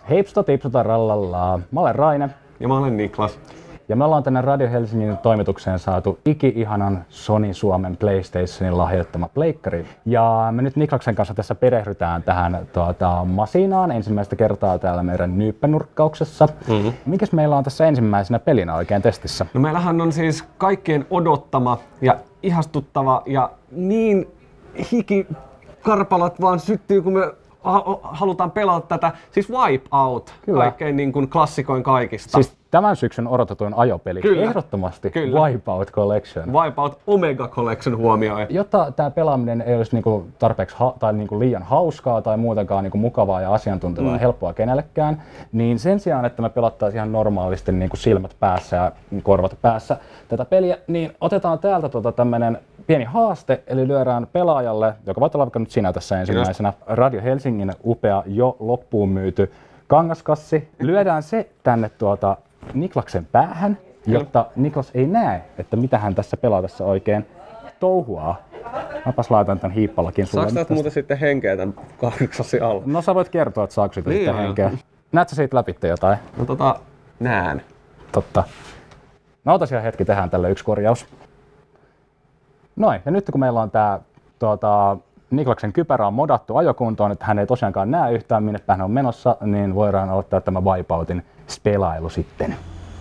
Heipsta tipsuta rallallaa. Mä olen Raine. Ja mä olen Niklas. Ja me ollaan tänne Radio Helsingin toimitukseen saatu iki-ihanan Sony Suomen PlayStationin lahjoittama pleikkari. Ja me nyt Niklaksen kanssa tässä perehdytään tähän masinaan ensimmäistä kertaa täällä meidän nyyppänurkkauksessa. Mikäs meillä on tässä ensimmäisenä pelinä oikein testissä? No meillähän on siis kaikkien odottama ja ihastuttava ja niin hikikarpalat vaan syttyy, kun me halutaan pelata tätä. Siis Wipeout, Kyllä. kaikkein niin kuin klassikoin kaikista. Siis tämän syksyn odotetuin ajopeli. Kyllä. Ehdottomasti Kyllä. Wipeout Collection. Wipeout Omega Collection huomioi. Jotta tämä pelaaminen ei olisi niinku tarpeeksi tai niinku liian hauskaa tai muutenkaan niinku mukavaa ja asiantuntevaa ja helppoa kenellekään, niin sen sijaan, että me pelattaisiin ihan normaalisti niinku silmät päässä ja korvat päässä tätä peliä, niin otetaan täältä tämmönen pieni haaste, eli lyödään pelaajalle, joka voit olla vaikka nyt sinä tässä ensimmäisenä, Radio Helsingin upea jo loppuun myyty kangaskassi. Lyödään se tänne Niklaksen päähän, jotta Niklas ei näe, että mitä hän tässä pelaatessa oikein touhuaa. Mäpäs laitan tän hiippalakin sulle. Saaks täältä muuten sitten henkeä tän kangaskassin alla? No sä voit kertoa, että saako siitä sitten henkeä. Näetkö siitä läpi jotain? No nään. Totta. No otas ihan hetki, tehdään tälle yksi korjaus. Noin, ja nyt kun meillä on tää Niklaksen kypärä on modattu ajokuntoon, että hän ei tosiaankaan näe yhtään minne päin on menossa, niin voidaan aloittaa tämä Wipeoutin spelailu sitten.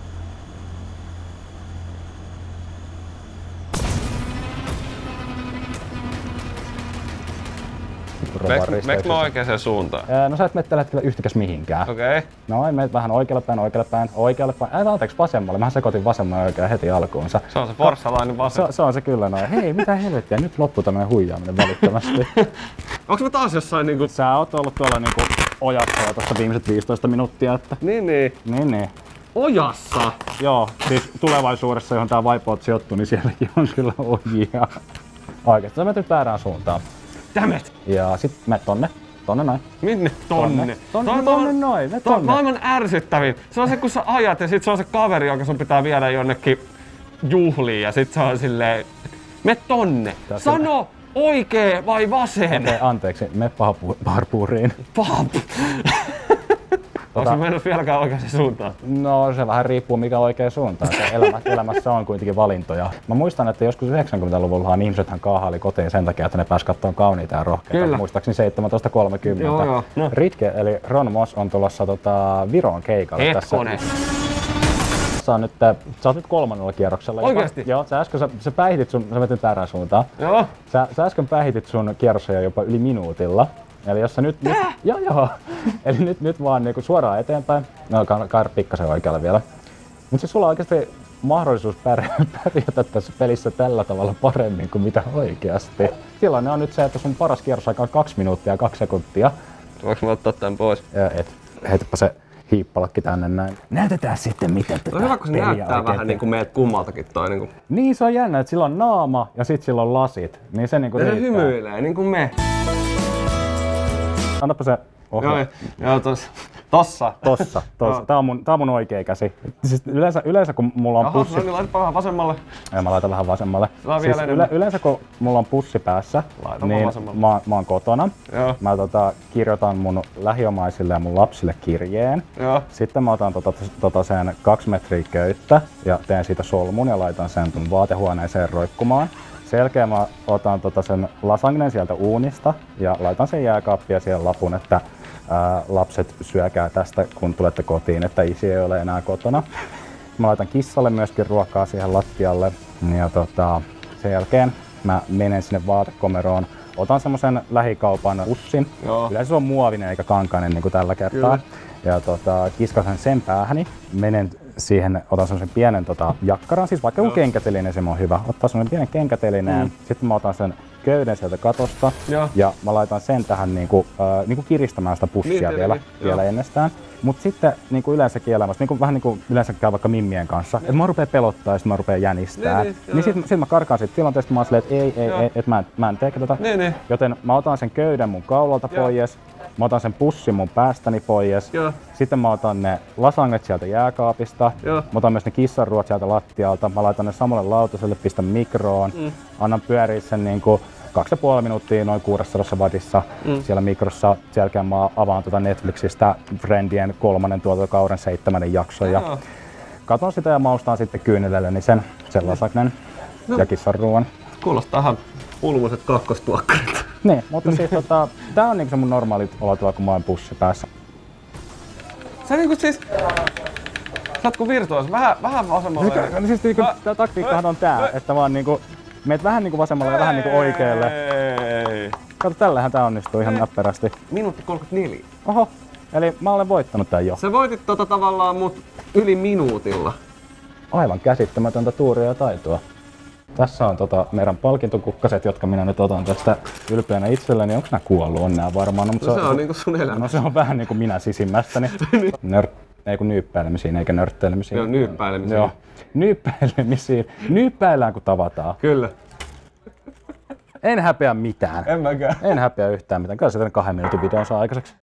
Meekö mä oikeaan suuntaan? No sä et mene tällä hetkellä yhtäkäs mihinkään. Okei. Noin, menet vähän oikealle päin. Anteeksi vasemmalle. Mähän sekoitin vasemman ja oikein heti alkuunsa. Se on se forssalainen vasen. Se on se kyllä noin. Hei, mitä helvettiä, nyt loppui tämmönen huijaaminen välittömästi. Onks mä taas jossain niinku... Sä oot ollut tuolla niinku ojassa jo tossa viimeiset 15 minuuttia, että... Niin. Ojassa? Joo, siis tulevaisuudessa, johon tää Wipeout sijoittuu, niin sielläkin on kyllä ojia. Oikeesti, sä menet nyt väärään suuntaan. Dammit! Ja sit menet tonne noin. Minne tonne? Tonne noin, me tonne. Maailman ärsyttävin. Se on se, kun sä ajat ja sit se on se kaveri, joka sun pitää viedä jonnekin juhliin ja sit se on silleen... Me tonne! Sano oikee vai vasen? Okei, anteeksi, me parpuuriin. Onko se mennyt vieläkään oikeaan suuntaan? No se vähän riippuu mikä oikea suuntaan. Elämässä on kuitenkin valintoja. Mä muistan, että joskus 90-luvullahan ihmisethän kaahaili kotiin sen takia, että ne pääsi katsomaan kauniita ja rohkeita. Kyllä. Muistaakseni 17.30. Joo. No. Ritke eli Ron Moss on tulossa Viroon keikalle tässä. Sä oot nyt 3. kierroksella. Oikeesti? Joo, sä päihitit sä menet väärään suuntaan. Joo. Sä äsken päihitit sun kierroksen jopa yli minuutilla. Eli jos sä nyt joo. Eli nyt vaan niinku suoraan eteenpäin. No kaira pikkasen oikealle vielä. Mut siis sulla on oikeesti mahdollisuus pärjätä tässä pelissä tällä tavalla paremmin kuin mitä oikeasti. Tilanne on nyt se, että sun paras kierrosaika on 2 minuuttia ja 2 sekuntia. Voinko mä ottaa tän pois? Et. Heitäpä se hiippalakki tänne näin. Näytetään sitten miten tätä No hyvä, kun se näyttää vähän niinku meidät kummaltakin toi niinku. Niin se on jännä, että sillä on naama ja sit sillä on lasit. Niin se niinku riittää. Se hymyilee niinku me. Annapa se ohje. Joo, tossa. Tää on mun oikea käsi. Siis yleensä kun mulla on pussi... Jaha, no niin laita vähän vasemmalle. Ja mä laitan vähän vasemmalle. Siis yleensä kun mulla on pussi päässä, niin mä oon kotona. Joo. Mä kirjoitan mun lähiomaisille ja mun lapsille kirjeen. Joo. Sitten mä otan sen 2 metriä köyttä ja teen siitä solmun ja laitan sen mun vaatehuoneeseen roikkumaan. Sen jälkeen mä otan sen lasagnen sieltä uunista ja laitan sen jääkaappiin ja siihen lapun, että lapset syökää tästä kun tulette kotiin, että isi ei ole enää kotona. Mä laitan kissalle myöskin ruokaa siihen lattialle ja sen jälkeen mä menen sinne vaatekomeroon. Otan semmosen lähikaupan pussin. Joo. Yleensä se on muovinen eikä kankainen niin kuin tällä kertaa. Kyllä. Ja kiskasen sen päähäni. Menen siihen, otan semmosen pienen jakkaran, siis vaikka joku kenkäteline, se on hyvä. Ottaa semmonen pienen kenkätelineen. Sitten mä otan sen köyden sieltä katosta ja mä laitan sen tähän niinku kiristämään sitä pussia vielä ennestään. Mut sitten niinku yleensäkin elämässä, vähän niinku yleensä käy vaikka mimmien kanssa, että mä rupeen pelottaa ja sit mä rupeen jänistää. Niin sit mä karkaan siitä tilanteesta, mä oon silleen, että ei, että mä en tee tätä. Joten mä otan sen köyden mun kaulalta pois. Mä otan sen pussin mun päästäni pois. Sitten mä otan ne lasagnet sieltä jääkaapista. Mä otan myös ne kissanruot sieltä lattialta. Mä laitan ne samalle lautaselle, pistän mikroon. Annan pyöriä sen niinku 2,5 minuuttia noin 600 wattissa siellä mikrossa. Sen jälkeen mä avaan Netflixistä Friendien 3. tuotantokauden 7. jakson ja katon sitä ja maustaan sitten kyynelelläni sen sellaisainen ja kissan ruoan. Kuulostaa ihan pulmuiset kakkostuokkarit. Niin, mutta siis tää on niinku se mun normaali olotila, kun mä oon pussi päässä. Sä niinku siis... Sä oot kuin virtuosi, vähän vasemmalle. Siis niinku, tää taktiikkahan on tää, että vaan niinku meet vähän niinku vasemmalle ja vähän niinku oikealle. Kato, tällähän tää onnistuu ihan näppärästi. Minuutti 34. Oho, eli mä olen voittanut tän jo. Sä voitit tavallaan mut yli minuutilla. Aivan käsittämätöntä tuuria ja taitoa. Tässä on meidän palkintokukkaset, jotka minä nyt otan tästä ylpeänä itselleni. Onko nää kuollut? On nää varmaan. No, se on niinku sun elämä. No se on vähän niinku minä sisimmästäni. Ei kun nyyppäilemisiin eikä nörtteilemisiin. Joo, nyyppäilemisiin. Joo, nyyppäilemisiin. Nyyppäillään kun tavataan. Kyllä. En häpeä mitään. En mäkään. En häpeä yhtään mitään. Kyllä se 2 minuutin videon saa aikaiseksi.